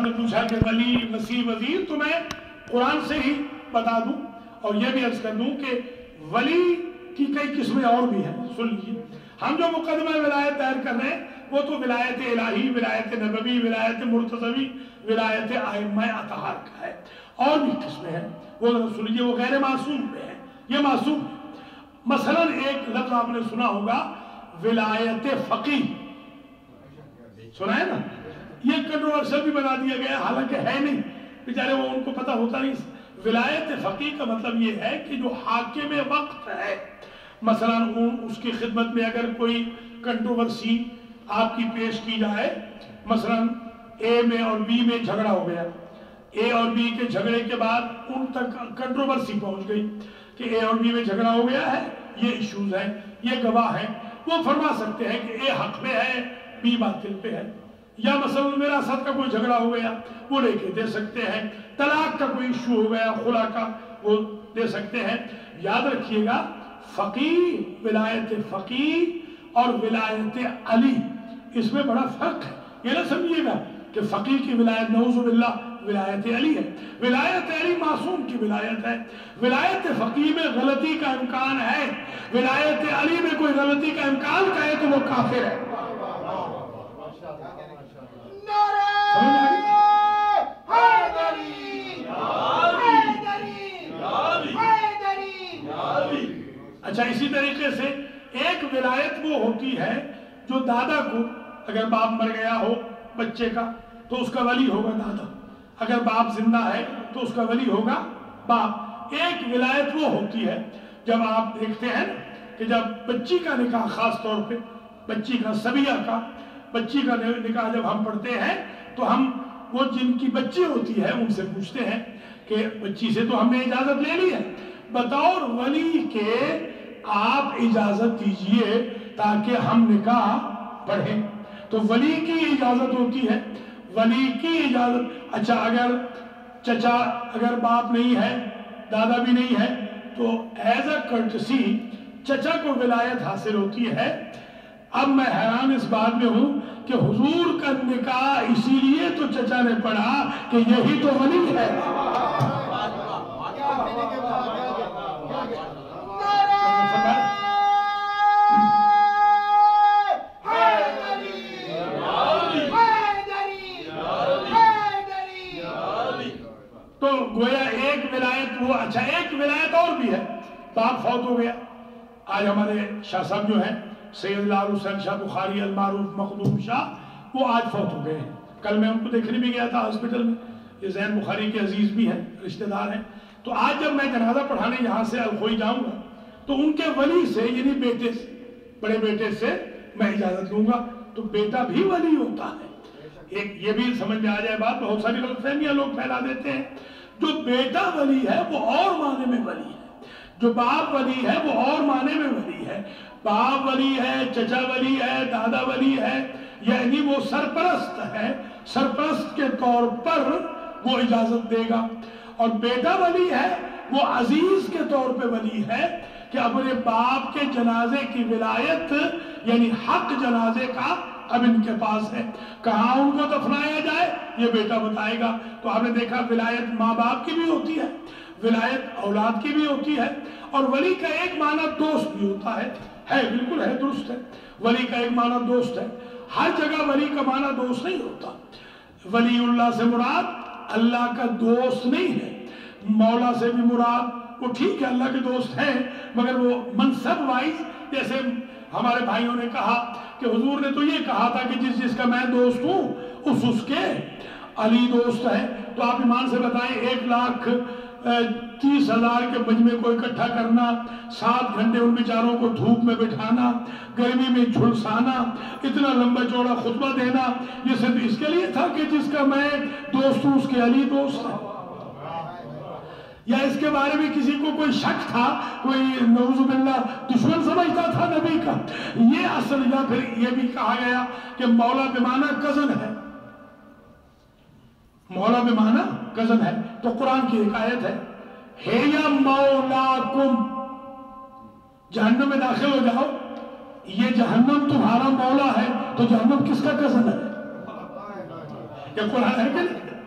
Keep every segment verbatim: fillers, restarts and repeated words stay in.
صاحب نے پوچھا کہ ولی وسیع وزیر، تو میں قرآن سے ہی بتا دوں اور یہ بھی عرض کر دوں کہ ولی کی کئی قسمیں اور بھی ہیں. سن لیجیے، ہم جو مقدمہ ولایت تیار کر رہے ہیں وہ تو ولایت الہی، ولایت نبوی، ولایت مرتضوی، ولایت ائمہ اطہار کا ہے. اور بھی قسمیں ہیں، وہ سن لیجیے، وہ غیر معصوم پہ ہیں، یہ معصوم ہے. مثلا ایک لفظ آپ نے سنا ہوگا ولایت فقیہ، سنا ہے نا؟ یہ کنٹروورشل بھی بنا دیا گیا، حالانکہ ہے نہیں، بیچارے وہ ان کو پتہ ہوتا نہیں. ولایت فقیہ کا مطلب یہ ہے کہ جو حاکم وقت ہے، مثلا اس کی خدمت میں اگر کوئی کنٹروورسی آپ کی پیش کی جائے، مثلا اے میں اور بی میں جھگڑا ہو گیا، اے اور بی کے جھگڑے کے بعد ان تک کنٹروورسی پہنچ گئی کہ اے اور بی میں جھگڑا ہو گیا ہے، یہ ایشوز ہیں، یہ گواہ ہیں، وہ فرما سکتے ہیں کہ اے حق میں ہے، بی باطل پہ ہے. یا مثلا وراثت کا کوئی جھگڑا ہو گیا، وہ لے کے دے سکتے ہیں. طلاق کا کوئی ایشو ہو گیا، خلا کا، وہ دے سکتے ہیں. یاد رکھیے گا، فقیہ، ولایت فقیہ اور ولایت علی، اس میں بڑا فرق ہے. یہ نہ سمجھیے گا کہ فقیہ کی ولایت نعوذ باللہ ولایت علی ہے. ولایت علی معصوم کی ولایت ہے. ولایت فقیہ میں غلطی کا امکان ہے، ولایت علی میں کوئی غلطی کا امکان کہے تو وہ کافر ہے. اچھا، اسی طریقے سے ایک ولایت وہ ہوتی ہے جو دادا کو، اگر باپ مر گیا ہو بچے کا تو اس کا ولی ہوگا دادا، اگر باپ زندہ ہے تو اس کا ولی ہوگا باپ. ایک ولایت وہ ہوتی ہے جب آپ دیکھتے ہیں کہ جب بچی کا نکاح، خاص طور پہ بچی کا، سبیہ کا، بچی کا نکاح جب ہم پڑھتے ہیں تو ہم وہ جن کی بچی ہوتی ہے ان سے پوچھتے ہیں کہ بچی سے تو ہم نے اجازت لے لی ہے، بطور ولی کے آپ اجازت دیجئے تاکہ ہم نکاح پڑھیں. تو ولی کی اجازت ہوتی ہے، ولی کی اجازت. اچھا، اگر چچا، اگر باپ نہیں ہے، دادا بھی نہیں ہے، تو ایز اے کرٹسی چچا کو ولایت حاصل ہوتی ہے. اب میں حیران اس بات میں ہوں کہ حضور کا نکاح اسی لیے تو چچا نے پڑھا کہ یہی تو ولی ہے. تو گویا ایک ولایت وہ. اچھا، ایک ولایت اور بھی ہے، باپ فوت ہو گیا. آج ہمارے شاہ صاحب جو ہیں سید لال حسین شاہ بخاری المعروف مخدوم شاہ، وہ آج فوت ہو گئے ہیں. کل میں ان کو دیکھنے بھی گیا تھا ہاسپٹل میں. یہ زین بخاری کے عزیز بھی ہیں، رشتہ دار ہیں. تو آج جب میں جنازہ پڑھانے یہاں سے الخوئی جاؤں گا تو ان کے ولی سے، یعنی بیٹے سے، بڑے بیٹے سے میں اجازت لوں گا. تو بیٹا بھی ولی ہوتا ہے. ایک یہ بھی سمجھ میں آ جائے بات، بہت ساری غلط فہمیاں لوگ پھیلا دیتے ہیں. جو بیٹا ولی ہے وہ اور معنی میں ولی ہے، جو باپ ولی ہے وہ اور معنی میں ولی ہے. باپ ولی ہے، چچا ولی ہے، دادا ولی ہے، یعنی وہ سرپرست ہے، سرپرست کے طور پر وہ اجازت دے گا. اور بیٹا ولی ہے، وہ عزیز کے طور پہ ولی ہے کہ اپنے باپ کے جنازے کی ولایت، یعنی حق جنازے کا اب ان کے پاس ہے. کہاں ان کو دفنایا جائے یہ بیٹا بتائے گا. تو آپ نے دیکھا ولایت ماں باپ کی بھی ہوتی ہے، ولایت اولاد کی بھی ہوتی ہے. اور ولی کا ایک معنی دوست بھی ہوتا ہے. ہے بالکل ہے، درست ہے، ولی کا ایک معنی دوست ہے. ہر جگہ ولی کا معنی دوست نہیں ہوتا. ولی اللہ سے مراد اللہ کا دوست نہیں ہے. مولا سے بھی مراد وہ ٹھیک ہے اللہ کے دوست ہیں، مگر وہ منصب وائز، جیسے ہمارے بھائیوں نے کہا کہ حضور نے تو یہ کہا تھا کہ جس جس کا میں دوست ہوں اس اس کے علی دوست ہے. تو آپ ایمان سے بتائیں، ایک لاکھ تیس ہزار کے مجمع کو اکٹھا کرنا، سات گھنٹے ان بیچاروں کو دھوپ میں بٹھانا، گرمی میں جھلسانا، اتنا لمبا چوڑا خطبہ دینا، یہ صرف اس کے لیے تھا کہ جس کا میں دوست ہوں اس کے علی دوست ہے؟ یا اس کے بارے میں کسی کو کوئی شک تھا، کوئی نعوذ باللہ دشمن سمجھتا تھا نبی کا؟ یہ اصل. یا پھر یہ بھی کہا گیا کہ مولا بمعنی کزن ہے، مولا بمعنی کزن ہے. تو قرآن کی ایک آیت ہے، ہے یا مولاکم، جہنم میں داخل ہو جاؤ، یہ جہنم تمہارا مولا ہے، تو جہنم کس کا کزن ہے؟ یہ قرآن ہے کہ نہیں؟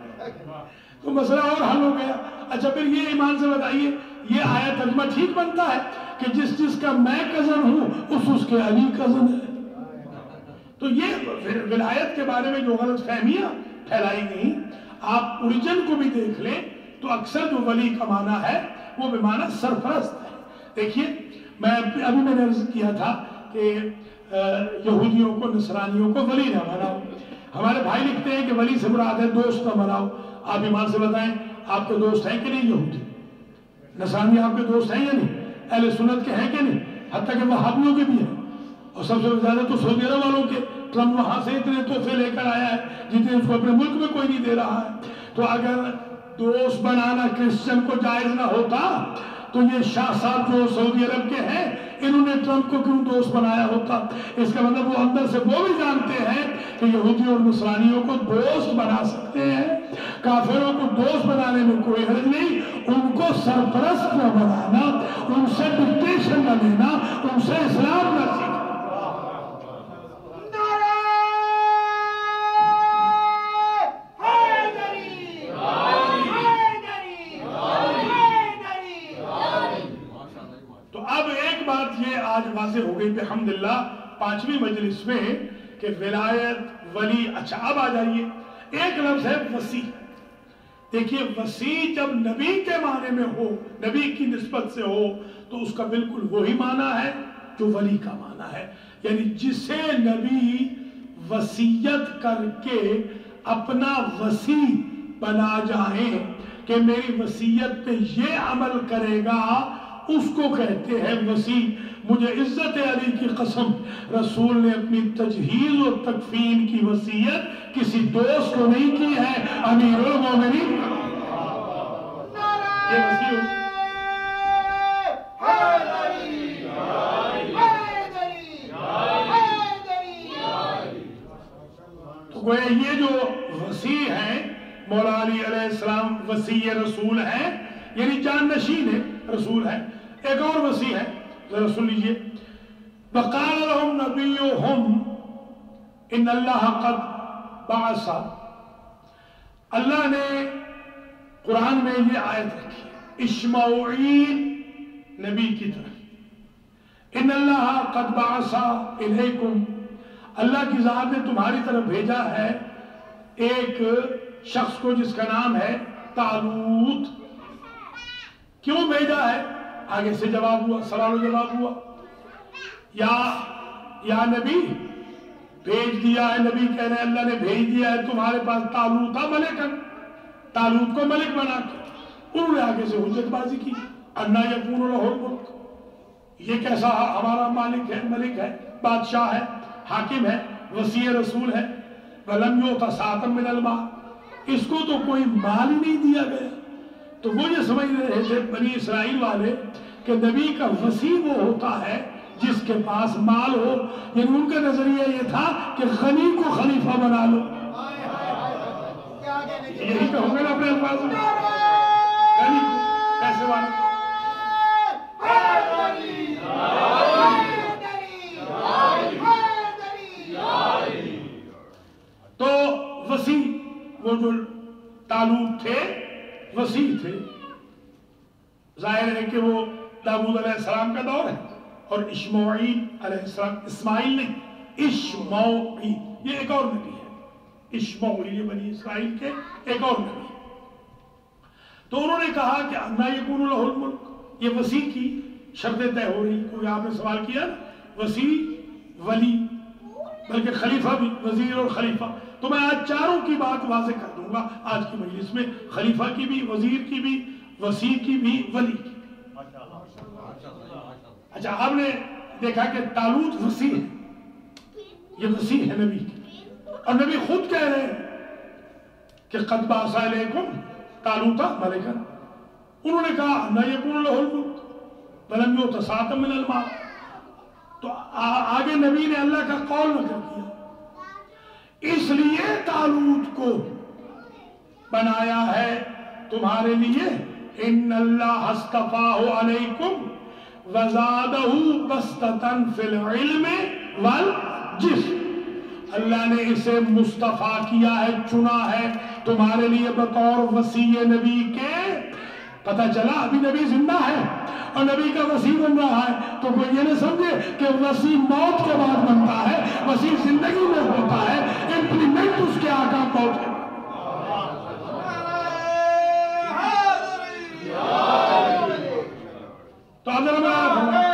تو مسئلہ اور حل ہو گیا. اچھا پھر یہ ایمان سے بتائیے یہ آیا ترجمہ ٹھیک بنتا ہے کہ جس جس کا میں کزن ہوں اس اس کے علی کزن ہے؟ تو یہ ولایت کے بارے میں جو غلط فہمیاں پھیلائی گئی، آپ اوریجن کو بھی دیکھ لیں تو اکثر جو ولی کا معنی ہے وہ بمعنی سرپرست ہے. دیکھیے میں ابھی میں نے عرض کیا تھا کہ یہودیوں کو نصرانیوں کو ولی نہ بناؤ. ہمارے بھائی لکھتے ہیں کہ ولی سے مراد ہے دوست نہ بناؤ. آپ ایمان سے بتائیں آپ کے دوست ہیں کہ نہیں یہودی؟ نصرانی آپ کے دوست ہیں یا نہیں؟ اہل سنت کے ہیں کہ نہیں؟ حتیٰ کہ وہابیوں کے بھی ہیں. اور سب سے زیادہ تو سعودی عرب والوں کے. ٹرمپ وہاں سے اتنے تحفے لے کر آیا ہے جتنے اس کو اپنے ملک میں کوئی نہیں دے رہا ہے. تو اگر دوست بنانا کرسچن کو جائز نہ ہوتا تو یہ شاہ صاحب جو سعودی عرب کے ہیں انہوں نے ٹرمپ کو کیوں دوست بنایا ہوتا؟ اس کا مطلب وہ اندر سے وہ بھی جانتے ہیں کہ یہودی اور نصرانیوں کو دوست بنا سکتے ہیں. کافروں کو دوست بنانے میں کوئی حرج نہیں، ان کو سرپرست نہ بنانا، ان سے ڈکٹیشن نہ لینا، ان سے اسلام نہ سیکھنا. آج واضح ہو گئی بحمداللہ پانچویں مجلس میں کہ ولایت ولی. اچھا اب آ جائیے ایک لفظ ہے وسیع. دیکھیے وسیع جب نبی کے معنی میں ہو، نبی کی نسبت سے ہو تو اس کا بالکل وہی معنی ہے جو ولی کا معنی ہے. یعنی جسے نبی وصیت کر کے اپنا وصی بنا جائیں کہ میری وصیت پہ یہ عمل کرے گا اس کو کہتے ہیں وصی. مجھے عزت علی کی قسم رسول نے اپنی تجہیز و تکفین کی وصیت کسی دوست کو نہیں کی ہے، امیر المومنین یہ وصی ہو. تو گویا یہ جو وصی ہیں مولا علی علیہ السلام وصی رسول ہیں، یعنی جان نشین ہے رسول ہے. ایک اور وصی ہے ذرا سن لیجئے. وقال لهم نبيهم ان اللہ قد بعث. اللہ نے قرآن میں یہ آیت رکھی اشمعیل نبی کی طرف، ان اللہ قد بعث الیکم، اللہ کی ذات نے تمہاری طرف بھیجا ہے ایک شخص کو جس کا نام ہے طالوت. کیوں بھیجا ہے؟ آگے سے جواب ہوا، سوال و جواب ہوا. یا یا نبی بھیج دیا ہے، نبی کہہ رہے ہیں اللہ نے بھیج دیا ہے تمہارے پاس طالوت ملکن، طالوت کو ملک بنا کے. انہوں نے آگے سے حجت بازی کی، انا یکون لہ الملک، یہ کیسا ہمارا مالک ہے، ملک ہے، بادشاہ ہے، حاکم ہے، وصی رسول ہے. ولم یؤت ساعۃ من المال، اس کو تو کوئی مال ہی نہیں دیا گیا. تو وہ یہ سمجھ رہے تھے بنی اسرائیل والے کہ نبی کا وصی وہ ہوتا ہے جس کے پاس مال ہو. یعنی ان کا نظریہ یہ تھا کہ غنی کو خلیفہ بنا لو. یہی کہوں گے نا اپنے الفاظ میں، غنی کو پیسے والے. تو وصی وہ جو طالوت تھے وصی تھے. ظاہر ہے کہ وہ داؤد علیہ السلام کا دور ہے اور اشمعیل علیہ السلام، اسماعیل نہیں اشمعیل، یہ ایک اور نبی ہے. اشمعیل یہ بنی اسرائیل کے ایک اور نبی. تو انہوں نے کہا کہ انا یکون لہ الملک، یہ وصی کی شرطیں طے ہو رہی. کیونکہ آپ نے سوال کیا وصی ولی بلکہ خلیفہ بھی، وزیر اور خلیفہ. تو میں آج چاروں کی بات واضح کر دوں گا آج کی مجلس میں، خلیفہ کی بھی، وزیر کی بھی، وصی کی بھی، ولی کی. اچھا آپ نے دیکھا کہ طالوت وصی ہے، یہ وصی ہے نبی کی، اور نبی خود کہہ رہے ہیں کہ قد بعث الیکم طالوت ملکا. انہوں نے کہا انا یکون لہ الملک ولم یؤت ساعۃ من المال. تو آگے نبی نے اللہ کا قول نقل کیا، اس لیے طالوت کو بنایا ہے تمہارے لیے ان اللہ اصطفاہ علیکم وزادہ بسطۃ فی العلم والجسم. اللہ نے اسے مصطفیٰ کیا ہے، چنا ہے تمہارے لیے بطور وصی نبی کے. پتہ چلا ابھی نبی زندہ ہے اور نبی کا وصی بن رہا ہے، تو کوئی یہ نہ سمجھے کہ وصی موت کے بعد بنتا ہے، وصی زندگی میں ہوتا ہے، امپلیمنٹ اس کے آقا موت کے بعد. تو اب ذرا میرا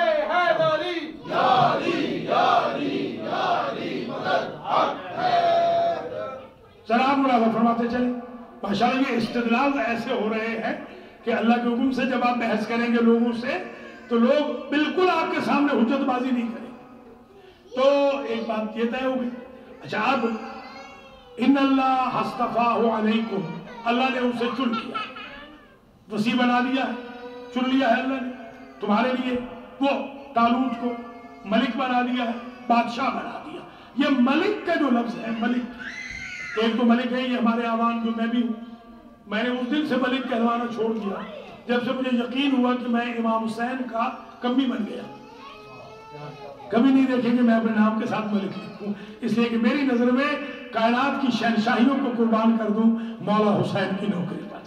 ذرا آپ ملاحظہ فرماتے چلیں. ماشاءاللہ یہ استدلال ایسے ہو رہے ہیں کہ اللہ کے حکم سے جب آپ بحث کریں گے لوگوں سے تو لوگ بالکل آپ کے سامنے حجت بازی نہیں کریں. تو ایک بات یہ طے ہو گئی. اچھا اب ان اللہ اصطفاہ علیکم، اللہ نے اسے چن لیا، وصی بنا لیا ہے، چن لیا ہے اللہ نے تمہارے لیے. وہ طالوت کو ملک بنا دیا ہے، بادشاہ بنا دیا. یہ ملک کا جو لفظ ہے، ملک ایک تو ملک ہے یہ ہمارے عوام جو میں بھی ہوں، میں نے اس دن سے ملک کہلوانا چھوڑ دیا جب سے مجھے یقین ہوا کہ میں امام حسین کا کمی بن گیا. کبھی نہیں دیکھیں کہ میں اپنے نام کے ساتھ ملک لکھوں، اس لیے کہ میری نظر میں کائنات کی شہنشاہیوں کو قربان کر دوں مولا حسین کی نوکری پر.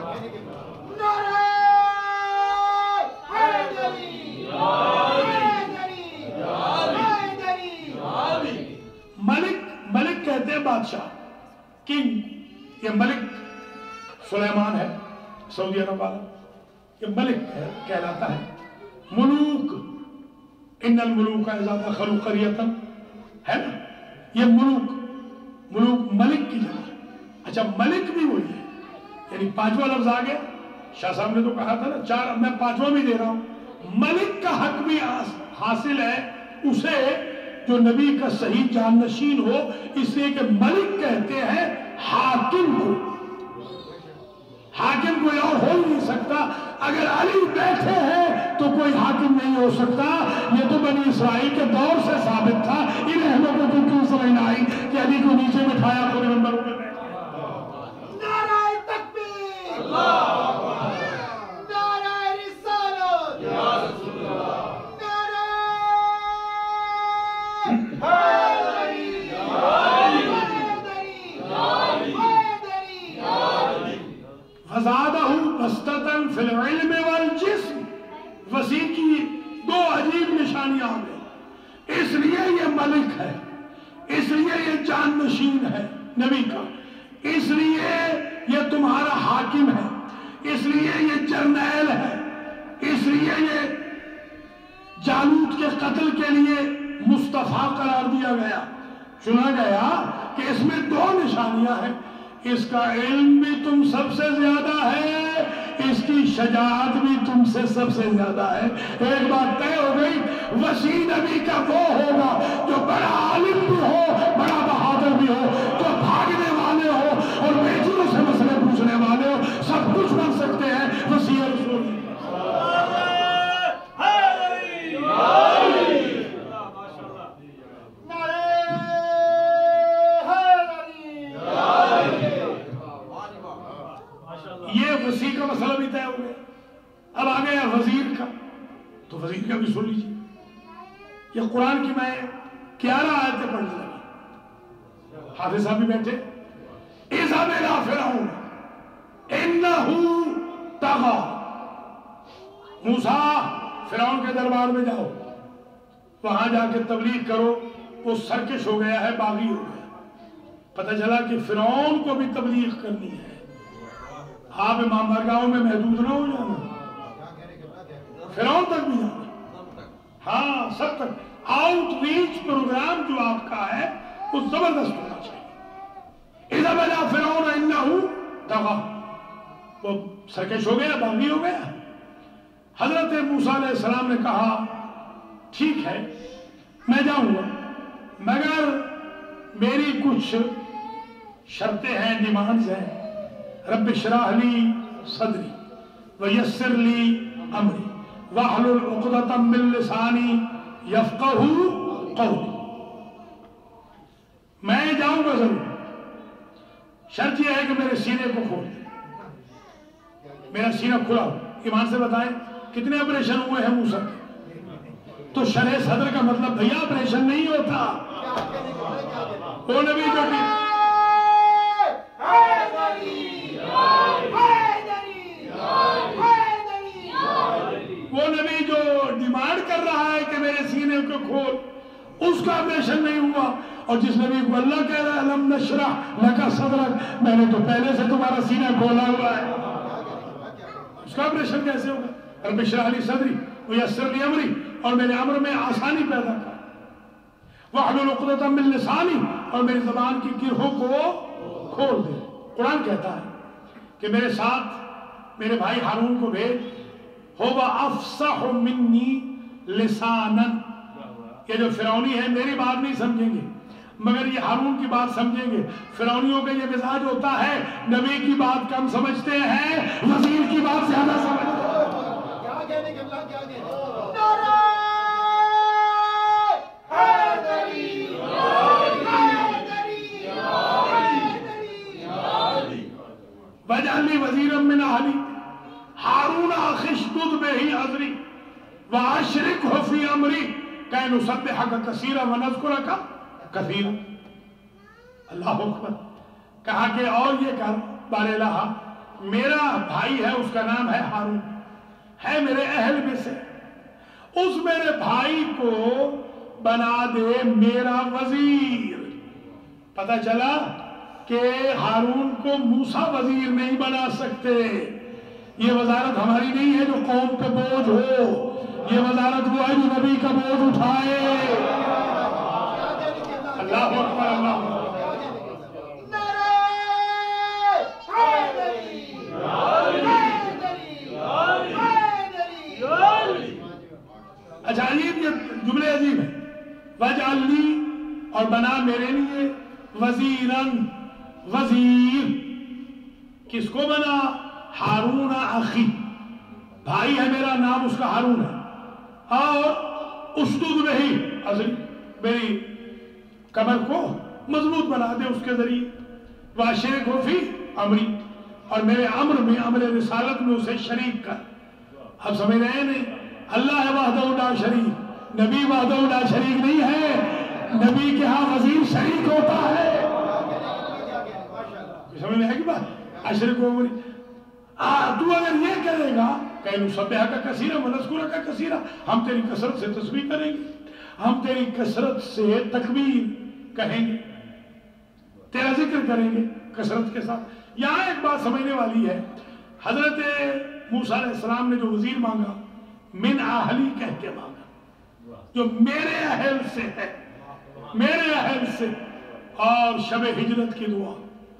ملک ملک کہتے ہیں بادشاہ، کنگ. یہ ملک سلیمان ہے سعودی عرب والا، یہ ملک کہلاتا ہے. ملوک ان الملوک اذا دخلوا قریۃ ہے نا، یہ ملوک ملوک ملک کی جگہ. اچھا ملک بھی وہی ہے، یعنی پانچواں لفظ آ گیا. شاہ صاحب نے تو کہا تھا نا چار، میں پانچواں بھی دے رہا ہوں. ملک کا حق بھی حاصل ہے اسے جو نبی کا صحیح جانشین ہو، اس لیے کہ ملک کہتے ہیں حاکم کو. حاکم کوئی اور ہو نہیں سکتا. اگر علی بیٹھے ہیں تو کوئی حاکم نہیں ہو سکتا. یہ تو بنی اسرائیل کے دور سے ثابت تھا. ان اہلوں کو تو کیوں سمجھ نہ آئی کہ علی کو نیچے بٹھایا پورے منبروں پہ بیٹھا. نعرہ تکبیر، اللہ اکبر، نعرہ رسالت، یا رسول اللہ، نعرہ حیدری، فزادہ بسطتاً فی العلم والجسم. وسیع کی دو عجیب نشانیاں ہیں. اس لیے یہ ملک ہے، اس لیے یہ جانشین ہے نبی کا، اس لیے یہ تمہارا حاکم ہے، اس لیے یہ جرنیل ہے، اس لیے یہ جالوت کے قتل کے لیے مصطفیٰ قرار دیا گیا، چنا گیا کہ اس میں دو نشانیاں ہیں. اس کا علم بھی تم سب سے زیادہ ہے، اس کی شجاعت بھی تم سے سب سے زیادہ ہے. ایک بات طے ہو گئی، وصی نبی کا وہ ہوگا جو بڑا عالم بھی ہو، بڑا بہادر بھی ہو، جو بھاگنے والے ہو اور بیٹیوں سے مسئلے پوچھنے والے ہو، سب کچھ بن سکتے ہیں. وصی رسول یہ وزیر کا مسئلہ بھی طے ہو گیا. اب آ گیا وزیر کا، تو وزیر کا بھی سن لیجیے. یہ قرآن کی میں گیارہ آیتیں پڑھنے لگا. حافظ صاحب بھی بیٹھے. اذهب الى فرعون انه طغى. موسیٰ فرعون کے دربار میں جاؤ، وہاں جا کے تبلیغ کرو. وہ سرکش ہو گیا ہے، باغی ہو گیا. پتہ چلا کہ فرعون کو بھی تبلیغ کرنی ہے. آپ امام بارگاہوں میں محدود نہ ہو جانا، فرعون تک بھی جانا. ہاں سب تک آؤٹ ریچ پروگرام جو آپ کا ہے وہ زبردست ہونا چاہیے. اذا بلا فرعون انہو طغى. وہ سرکش ہو گیا، باغی ہو گیا. حضرت موسیٰ علیہ السلام نے کہا ٹھیک ہے میں جاؤں گا، مگر میری کچھ شرطیں ہیں، ڈیمانڈز ہیں. رب اشرح لی صدری ویسر لی امری واحلل عقدۃ من لسانی یفقہوا قولی. میں جاؤں گا ضرور، شرط یہ ہے کہ میرے سینے کو کھول دیں. میرا سینہ کھلا ہو. ایمان سے بتائیں کتنے آپریشن ہوئے ہیں موسیٰ کے؟ تو شرح صدر کا مطلب بھیا آپریشن نہیں ہوتا. وہ نبی جو بھی وہ نبی جو ڈیمانڈ کر رہا ہے کہ میرے سینے کو کھول، اس کا آپریشن نہیں ہوا، اور جس نبی کو اللہ کہہ رہا ہے الم نشرح لک صدرک، میں نے تو پہلے سے تمہارا سینہ کھولا ہوا ہے، اس کا آپریشن کیسے ہوگا؟ رب اشرح لی صدری ویسر لی امری، اور میرے امر میں آسانی پیدا کر، واحلل عقدۃ من لسانی، اور میری زبان کی گرہوں کو کھول دے۔ قرآن کہتا ہے کہ میرے ساتھ میرے بھائی ہارون کو بھیج، هو افصح منی لسانا، یہ جو فرعونی ہے میری بات نہیں سمجھیں گے مگر یہ ہارون کی بات سمجھیں گے۔ فرعونیوں کا یہ مزاج ہوتا ہے، نبی کی بات کم سمجھتے ہیں، وزیر کی بات زیادہ سمجھتے ہیں۔ کیا کہنے کے اللہ کیا کہنے؟ نعرہ حیدری، حیدری، حیدری، وَاجْعَلْ لِي وَزِيرًا مِّنْ أَهْلِي هَارُونَ أَخِي اشْدُدْ بِهِ أَزْرِي وَأَشْرِكْهُ فِي أَمْرِي كَيْ نُسَبِّحَكَ كَثِيرًا وَنَذْكُرَكَ كَثِيرًا۔ اللہ اکبر، کہا کہ اور یہ کر بار الہ، میرا بھائی ہے، اس کا نام ہے ہارون، ہے میرے اہل میں سے، اس میرے بھائی کو بنا دے میرا وزیر۔ پتہ چلا کہ ہارون کو موسیٰ وزیر نہیں بنا سکتے، یہ وزارت ہماری نہیں ہے جو قوم پہ بوجھ ہو، یہ وزارت وہ ہے جو نبی کا بوجھ اٹھائے۔ اللہ اکبر، اللہ اکبر۔ نعرہ حیدری، حیدری، حیدری۔ اچھا عجیب، یہ جملے عجیب ہیں۔ وَاجْعَلْ لِي، اور بنا میرے لیے، وزیراً، وزیر، کس کو بنا؟ ہارون اخی، بھائی ہے میرا، نام اس کا ہارون ہے، اور اشدد بہی ازری، میری کمر کو مضبوط بنا دے اس کے ذریعے، واشرکہ فی امری، اور میرے امر میں، امر رسالت میں اسے شریک کر۔ اب سمجھ رہے ہیں نہیں؟ اللہ ہے وحدہ لا شریک، نبی وحدہ لا شریک نہیں ہے، نبی کے ہاں وزیر شریک ہوتا ہے۔ سمجھ میں ہے کہ بات؟ اشرکہ امری، تو اگر یہ کرے گا کہ نسبحک کثیرا ونذکرک کثیرا، ہم تیری کثرت سے تسبیح کریں گے، ہم تیری کثرت سے تکبیر کہیں گے، تیرا ذکر کریں گے کثرت کے ساتھ۔ یہاں ایک بات سمجھنے والی ہے، حضرت موسیٰ علیہ السلام نے جو وزیر مانگا، من اہلی کہہ کے مانگا، جو میرے اہل سے ہے، میرے اہل سے، اور شب ہجرت کی دعا،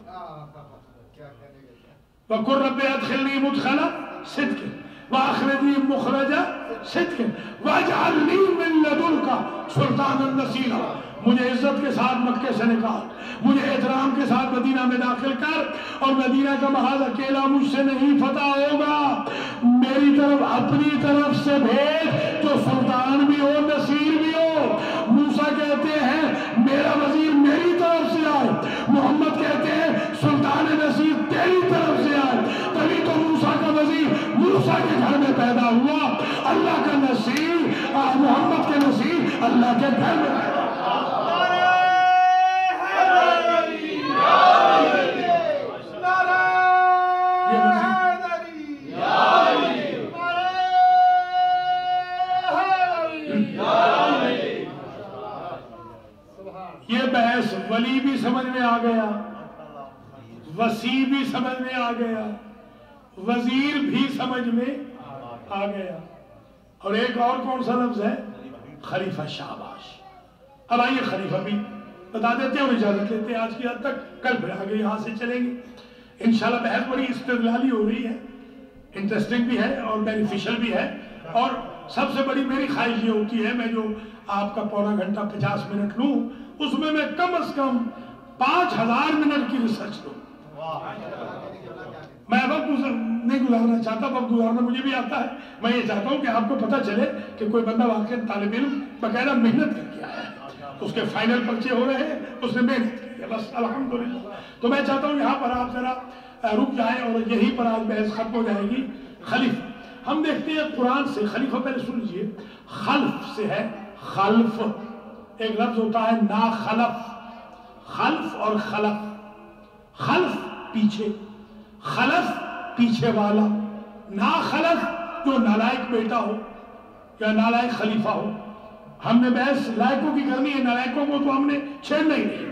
وَقُلْ رَبِّ أَدْخِلْنِي مُدْخَلَ صِدْقٍ وَأَخْرِجْنِي مُخْرَجَ صِدْقٍ وَاجْعَلْ لِي مِن لَّدُنْكَ سُلْطَانًا نَصِيرًا، مجھے عزت کے ساتھ مکے سے نکال، مجھے احترام کے ساتھ مدینہ میں داخل کر، اور مدینہ کا محاذ اکیلا مجھ سے نہیں فتح ہوگا، میری طرف اپنی طرف سے بھیج جو سلطان بھی ہو، نصیر بھی ہو۔ موسیٰ کہتے ہیں میرا وزیر میری طرف سے آئے، محمد کہتے ہیں سلطان نصیر تیری طرف سے آئے، تبھی تو موسیٰ کا وزیر موسیٰ کے گھر میں پیدا ہوا، اللہ کا نصیر، محمد کے نصیر اللہ کے گھر میں پیدا ہوا۔ یہ بحث ولی بھی سمجھ میں آ گیا، وسیع بھی سمجھ میں آ گیا، وزیر بھی سمجھ میں آ گیا، اور ایک اور کون سا لفظ ہے؟ خلیفہ شاباش۔ اب آئیے خلیفہ بھی بتا دیتے ہیں اور اجازت لیتے ہیں آج کی حد تک، کل پھر آگے یہاں سے چلیں گے انشاءاللہ۔ بحث بڑی استدلالی ہو رہی ہے، انٹرسٹنگ بھی ہے اور بینیفیشل بھی ہے، اور سب سے بڑی میری خواہش یہ ہوتی ہے میں جو آپ کا پونا گھنٹہ پچاس منٹ لوں، اس میں میں کم از کم پانچ ہزار منٹ کی ریسرچ لوں۔ میں وقت نہیں گزارنا چاہتا، وقت گزارنا مجھے بھی آتا ہے، میں یہ چاہتا ہوں کہ آپ کو پتہ چلے کہ کوئی بندہ واقعی طالب علم باقاعدہ محنت کر کے آیا ہے، اس کے فائنل پرچے ہو رہے ہیں، اس نے محنت کی ہے، بس الحمدللہ۔ تو میں چاہتا ہوں یہاں پر آپ ذرا رک جائیں اور یہی پر آج بحث ختم ہو جائے گی۔ خلیفہ ہم دیکھتے ہیں قرآن سے، خلیفہ پہلے سن لیجیے، خلف سے ہے، خلف ایک لفظ ہوتا ہے نا خلف، خلف اور خلف۔ خلف پیچھے، خلف پیچھے والا، نا خلف جو نالائق بیٹا ہو یا نالائق خلیفہ ہو. ہم نے بحث لائقوں کی کرنی ہے، نالائقوں کو تو ہم نے چھیڑنا ہی نہیں.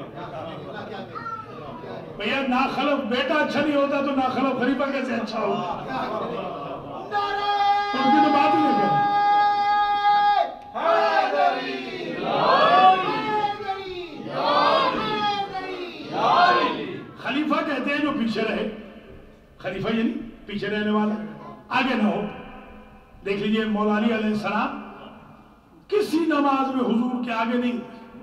بھیا نا خلف بیٹا اچھا نہیں ہوتا تو نا خلف خلیفہ کیسے اچھا ہوگا؟ تو ان کی تو بات ہی نہیں کریں. خلیفہ کہتے ہیں جو پیچھے رہے. خلیفہ یعنی پیچھے رہنے والا، آگے نہ ہو. دیکھ لیجئے مولا علی علیہ السلام کسی نماز میں حضور کے آگے نہیں،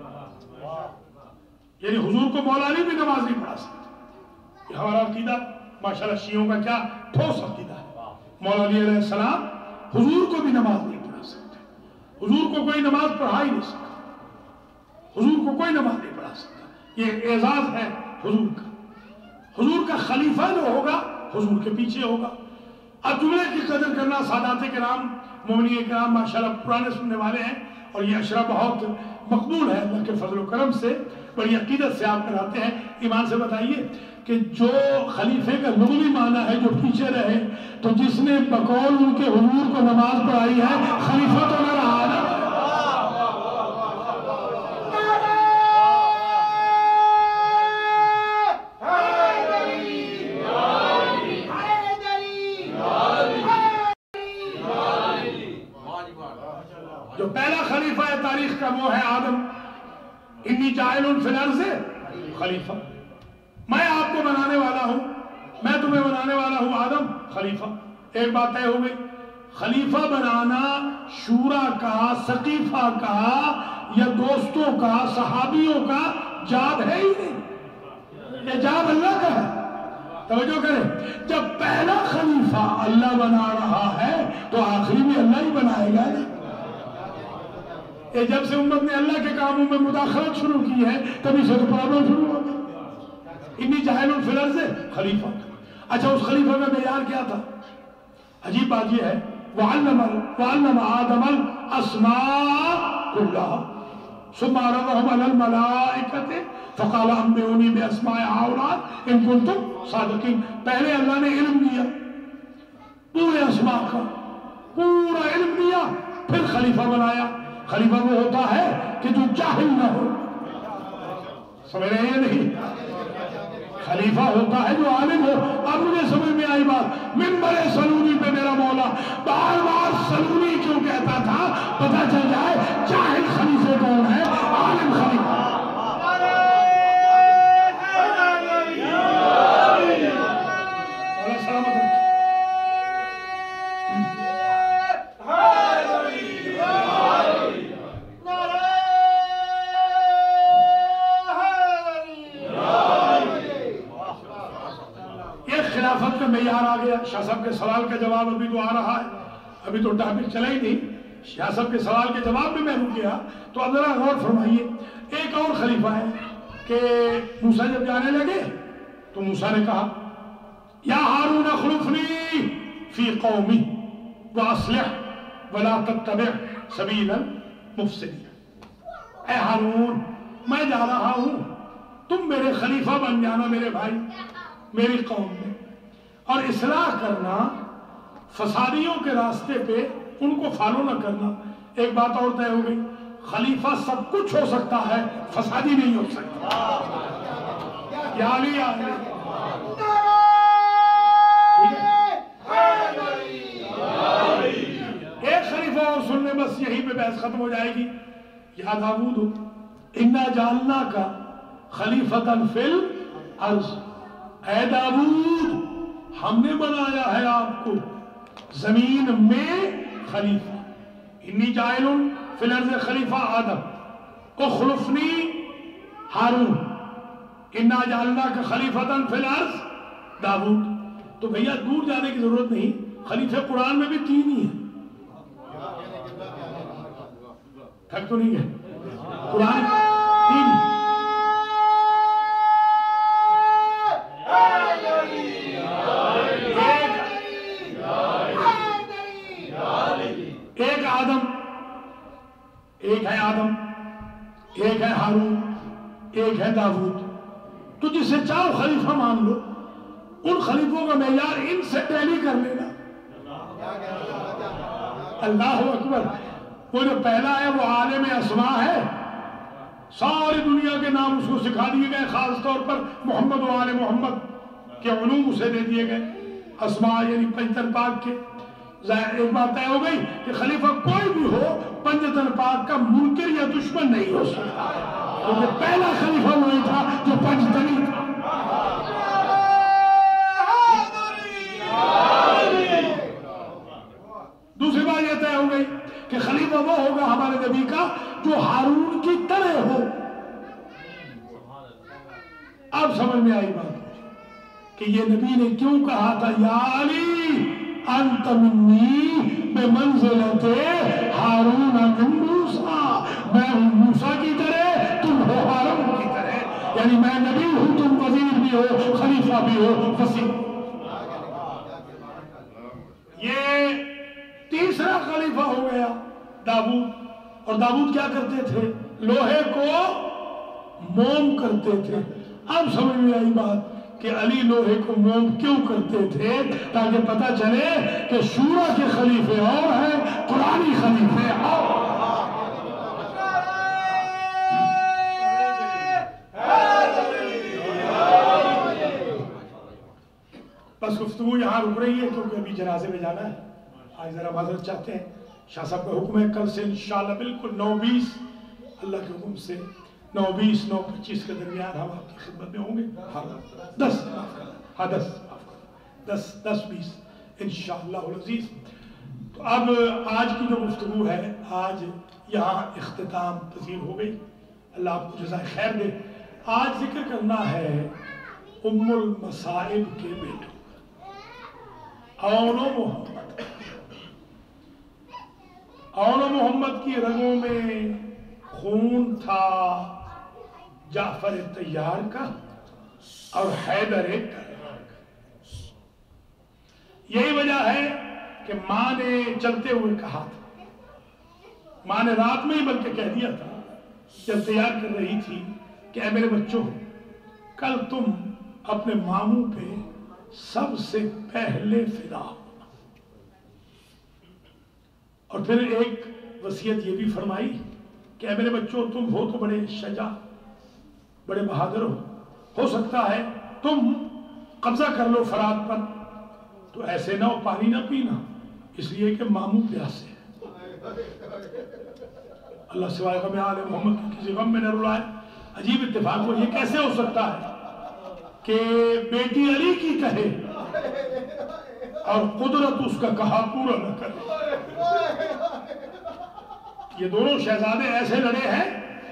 یعنی حضور کو مولا علی بھی نماز نہیں پڑھا سکتے. یہ ہمارا عقیدہ ماشاءاللہ شیعوں کا کیا ٹھوس عقیدہ ہے. مولا علی علیہ السلام حضور کو بھی نماز نہیں پڑھا سکتے. حضور کو کوئی نماز پڑھا ہی نہیں سکتا. حضور کو کوئی نماز نہیں پڑھا سکتا. یہ اعزاز ہے حضور کا. حضور کا خلیفہ جو ہوگا حضور کے پیچھے ہوگا. اب جملے کی قدر کرنا سادات کرام مومنین کرام ماشاءاللہ پرانے سننے والے ہیں، اور یہ اشرا بہت مقبول ہے اللہ کے فضل و کرم سے، بڑی عقیدت سے آپ کراتے ہیں. ایمان سے بتائیے کہ جو خلیفے کا لغوی معنی ہے جو پیچھے رہے، تو جس نے بقول ان کے حضور کو نماز پڑھائی ہے خلیفہ تو نہ رہا نا. جو پہلا خلیفہ ہے تاریخ کا وہ ہے آدم. انی جاعل فی الارض خلیفہ، میں آپ کو بنانے والا ہوں، میں تمہیں بنانے والا ہوں آدم خلیفہ. ایک بات طے ہو گئی، خلیفہ بنانا شورا کا، سقیفہ کا یا دوستوں کا، صحابیوں کا جاب ہے ہی نہیں. یہ جاب اللہ کا ہے. توجہ کریں، جب پہلا خلیفہ اللہ بنا رہا ہے تو آخری بھی اللہ ہی بنائے گا. یہ جب سے امت نے اللہ کے کاموں میں مداخلت شروع کی ہے تبھی سے تو پرابلم شروع ہو گئی. انی جاعل فی الارض خلیفہ. اچھا اس خلیفہ کا معیار کیا تھا؟ عجیب بات یہ ہے، وعلم وعلم آدم الاسماء كلها ثم عرضهم على الملائکۃ فقال انبئونی باسماء هؤلاء ان کنتم صادقین. پہلے اللہ نے علم دیا پورے اسماء کا، پورا علم دیا، پھر خلیفہ بنایا. خلیفہ وہ ہوتا ہے کہ جو جاہل نہ ہو. سمجھ رہے ہیں نہیں؟ خلیفہ ہوتا ہے جو عالم ہو. اب مجھے سمجھ میں آئی بات. منبر سلونی پہ میرا مولا بار بار سلونی کیوں کہتا تھا؟ پتہ چل جائے جاہل خلیفے کون ہے، عالم خلیفہ. سلامت رکھیں. خلافت کا معیار آ گیا. شاہ صاحب کے سوال کا جواب ابھی تو آ رہا ہے، ابھی تو ٹاپک چلا ہی نہیں. شاہ صاحب کے سوال کے جواب میں میں رک گیا. تو اب ذرا غور فرمائیے، ایک اور خلیفہ ہے کہ موسیٰ جب جانے لگے تو موسیٰ نے کہا یا ہارون اخلفنی فی قومی واصلح ولا تتبع سبیل المفسدین. اے ہارون میں جا رہا ہوں، تم میرے خلیفہ بن جانا میرے بھائی میری قوم میں، اور اصلاح کرنا، فسادیوں کے راستے پہ ان کو فالو نہ کرنا. ایک بات اور طے ہو گئی، خلیفہ سب کچھ ہو سکتا ہے، فسادی نہیں ہو سکتا. یا علی یا علی. ایک خلیفہ اور سننے بس یہی پہ بحث ختم ہو جائے گی. یا داؤد انا جعلنا کا خلیفتاً فی الارض. اے داؤد ہم نے بنایا ہے آپ کو زمین میں خلیفہ. انی جاعل فی الارض خلیفہ آدم اخلفنی ہارون انا جعلنا کا خلیفتاً فی الارض داؤد. تو بھیا دور جانے کی ضرورت نہیں، خلیفہ قرآن میں بھی تین ہی ہیں. تھک تو نہیں ہے؟ قرآن تین ہی. ایک آدم، ایک ہے آدم، ایک ہے ہارون، ایک ہے داؤد. تو جسے چاہو خلیفہ مان لو، ان خلیفوں کا معیار ان سے ٹیلی کر لینا۔ اللہ اکبر۔ وہ جو پہلا ہے وہ عالم اسماء ہے، ساری دنیا کے نام اس کو سکھا دیے گئے، خاص طور پر محمد و آل محمد کے علوم اسے دے دیے گئے، اسماء یعنی پنجتن پاک کے۔ ظاہر ایک بات طے ہو گئی کہ خلیفہ کوئی بھی ہو پنجتن پاک کا منکر یا دشمن نہیں ہو سکتا، کیونکہ پہلا خلیفہ وہی تھا جو پنجتنی تھا۔ دوسری بات یہ طے ہو گئی کہ خلیفہ وہ ہوگا ہمارے نبی کا جو ہارون کی طرح ہو۔ اب سمجھ میں آئی بات کہ یہ نبی نے کیوں کہا تھا یا علی انت منی بمنزلت ہارون من موسیٰ، میں ہوں موسیٰ کی طرح، تم ہو ہارون کی طرح، یعنی میں نبی ہوں، تم وزیر بھی ہو، خلیفہ بھی ہو، وزیر۔ یہ تیسرا خلیفہ ہو گیا داؤد، اور داؤد کیا کرتے تھے؟ لوہے کو موم کرتے تھے۔ اب سمجھ میں آئی بات کہ علی لوہے کو موم کیوں کرتے تھے؟ تاکہ پتہ چلے کہ شورا کے خلیفے اور ہیں، قرآنی خلیفے اور۔ بس گفتگو یہاں رک رہی ہے کیونکہ ابھی جنازے میں جانا ہے۔ آج ذرا معذرت چاہتے ہیں، شاہ صاحب کا حکم ہے کل سے انشاءاللہ بالکل نو بیس اللہ کے حکم سے نو بیس نو پچیس کے درمیان ہم آپ کی خدمت میں ہوں گے۔ ہاں دس ہاں دس دس دس بیس انشاءاللہ العزیز۔ تو اب آج کی جو گفتگو ہے آج یہاں اختتام پذیر ہو گئی، اللہ آپ کو جزائے خیر دے۔ آج ذکر کرنا ہے ام المصائب کے بیٹوں اون و محمد۔ اون و محمد کی رگوں میں خون تھا جعفر طیار کا اور حیدر کرار کا۔ یہی وجہ ہے کہ ماں نے چلتے ہوئے کہا تھا، ماں نے رات میں ہی بلکہ کہہ دیا تھا جب تیار کر رہی تھی کہ اے میرے بچوں، کل تم اپنے ماموں پہ سب سے پہلے فدا ہونا۔ اور پھر ایک وصیت یہ بھی فرمائی کہ اے میرے بچوں، تم ہو تو بڑے شجاع، بڑے بہادر ہو ہو سکتا ہے تم قبضہ کر لو فرات پر، تو ایسے نہ ہو پانی نہ پینا، اس لیے کہ ماموں پیاسے ہیں۔ اللہ سوائے غم آل محمد کی کسی غم میں نہ رلائے۔ عجیب اتفاق ہو، یہ کیسے ہو سکتا ہے کہ بیٹی علی کی کہے اور قدرت اس کا کہا پورا نہ کرے۔ یہ دونوں شہزادے ایسے لڑے ہیں،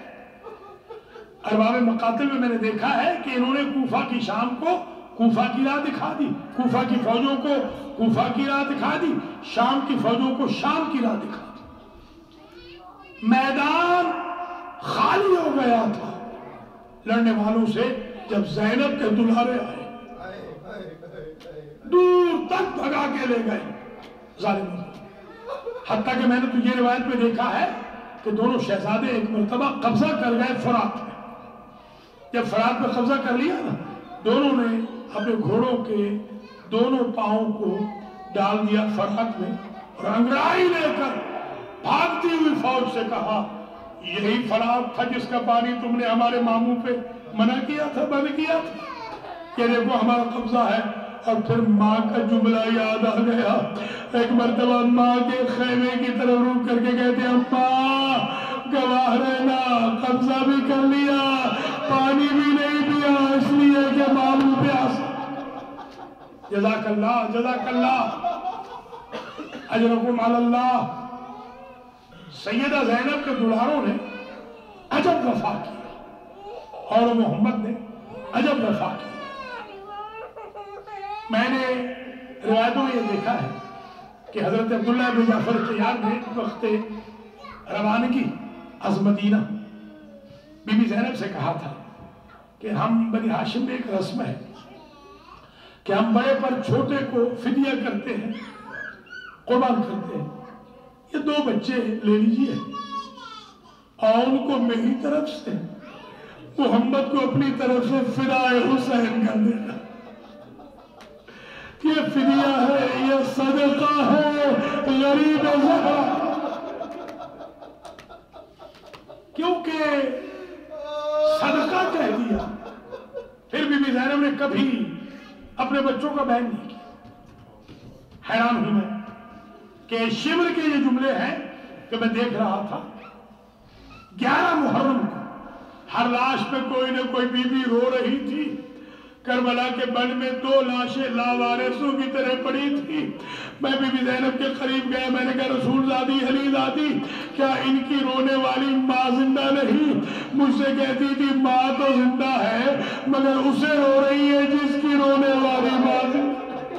ارباب مقاتل میں میں نے دیکھا ہے کہ انہوں نے کوفہ کی شام کو کوفہ کی راہ دکھا دی، کوفہ کی فوجوں کو کوفہ کی راہ دکھا دی، شام کی فوجوں کو شام کی راہ دکھا دی۔ میدان خالی ہو گیا تھا لڑنے والوں سے جب زینب کے دلہارے آئے، دور تک بھگا کے لے گئے ظالموں کو۔ حتیٰ کہ میں نے تو یہ روایت میں دیکھا ہے کہ دونوں شہزادے ایک مرتبہ قبضہ کر گئے فرات میں۔ جب فرات میں قبضہ کر لیا نا، دونوں نے اپنے گھوڑوں کے دونوں پاؤں کو ڈال دیا فرات میں، اور انگرائی لے کر بھاگتی ہوئی فوج سے کہا، یہی فرات تھا جس کا پانی تم نے ہمارے ماموں پہ منع کیا تھا، بند کیا تھا، یہ دیکھو ہمارا قبضہ ہے۔ اور پھر ماں کا جملہ یاد آ گیا، ایک مرتبہ ماں کے خیمے کی طرف روک کر کے کہتے ہیں، اماں گواہ رہنا، قبضہ بھی کر لیا، پانی بھی نہیں پیا، اس لیے کہ ماموں پیاس۔ جزاک اللہ جزاک اللہ اجرکم علی اللہ۔ سیدہ زینب کے دلہاروں نے عجب وفا کیا اور محمد نے عجب وفا کیا۔ میں نے روایتوں میں یہ دیکھا ہے کہ حضرت عبداللہ بن جعفر طیار نے وقت روانگی از مدینہ بی بی زینب سے کہا تھا کہ ہم بنی ہاشم میں ایک رسم ہے کہ ہم بڑے پر چھوٹے کو فدیہ کرتے ہیں، قربان کرتے ہیں، یہ دو بچے لے لیجئے اور ان کو میری طرف سے محمد کو اپنی طرف سے فدائے حسین کر دینا. یہ فدیہ ہے، یہ صدقہ ہے غریب زہرا. کیونکہ صدقہ کہہ دیا. پھر بی بی زینب نے کبھی اپنے بچوں کا بیان نہیں کیا. حیران ہوں میں کہ شمر کے یہ جملے ہیں کہ میں دیکھ رہا تھا گیارہ محرم کو ہر لاش پہ کوئی نہ کوئی بی بی رو رہی تھی. کربلا کے بن میں دو لاشیں لاوارثوں کی طرح پڑی تھی. میں بی بی زینب کے قریب گیا. میں نے کہا رسول زادی، علی زادی، کیا ان کی رونے والی ماں زندہ نہیں؟ مجھ سے کہتی تھی ماں تو زندہ ہے مگر اسے رو رہی ہے جس کی رونے والی ماں زندہ.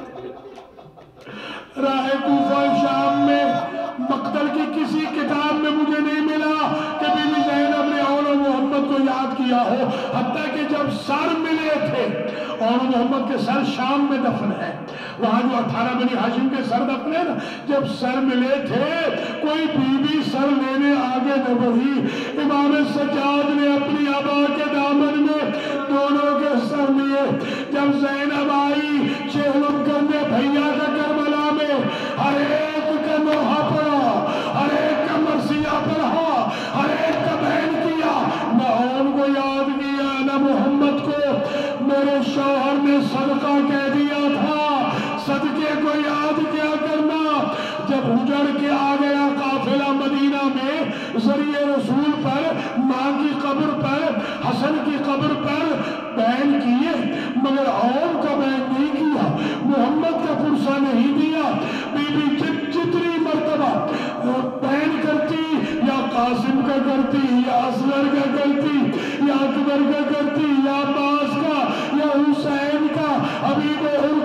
راہ کوفہ شام میں مقتل کی کسی کتاب میں مجھے نہیں ملا کہ بی بی زینب نے اول محمد کو یاد کیا ہو. حتیٰ کہ جب سر ملے تھے، اور محمد کے سر شام میں دفن ہے، وہاں جو اٹھارہ بنی ہاشم کے سر دفن ہے نا، جب سر ملے تھے کوئی بی بی سر لینے آگے نہ بڑھی. امام سجاد نے اپنی عبا کے دامن میں دونوں کے سر لیے. جب زینب آئی چہلم کرنے بھیا کا کربلا میں، ہر ایک کا نوحہ پڑا، ہر ایک کا مرثیہ پڑھا، ہر ایک کا بہن کیا. نہ ان کو یاد کیا نہ محمد کو. میرے شوہر نے صدقہ کہہ دیا تھا، صدقے کو یاد کیا کرنا. جب اجڑ کے آ گیا قافلہ مدینہ میں، ذریعہ رسول پر، ماں کی قبر پر، حسن کی قبر پر بین کیے مگر عوام کا بین نہیں کیا، محمد کا پرسہ نہیں دیا. بی بی جتنی مرتبہ بین کرتی، یا قاسم کا کرتی، یا اصغر کا کرتی، یا اکبر کا کرتی، یا عباس کا، یا حسین کا، حبیب